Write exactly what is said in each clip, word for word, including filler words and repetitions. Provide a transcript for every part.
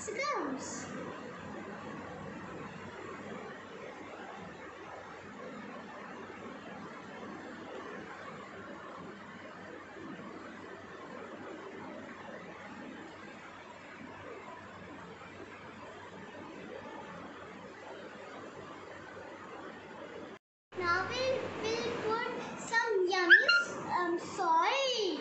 six grams. Now we will put some yummy um, soy.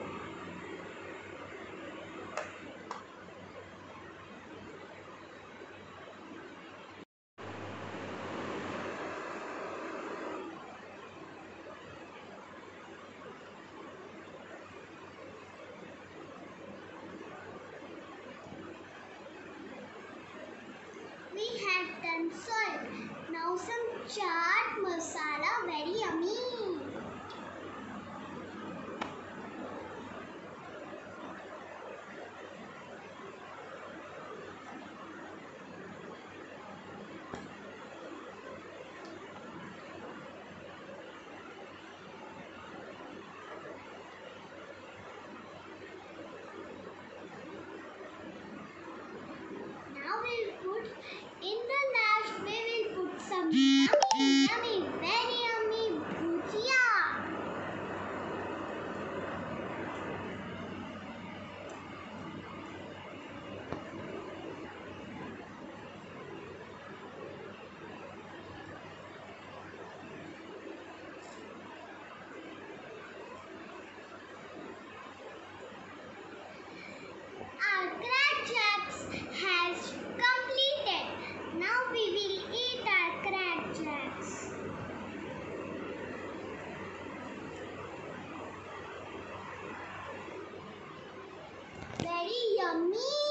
We have done salt. Now some chaat masala, very yummy. Now we'll put, in the last we will put some yummy, yummy, very yummy bhujia. Our crackerjacks has completed. Now we will eat our crackerjacks. Very yummy.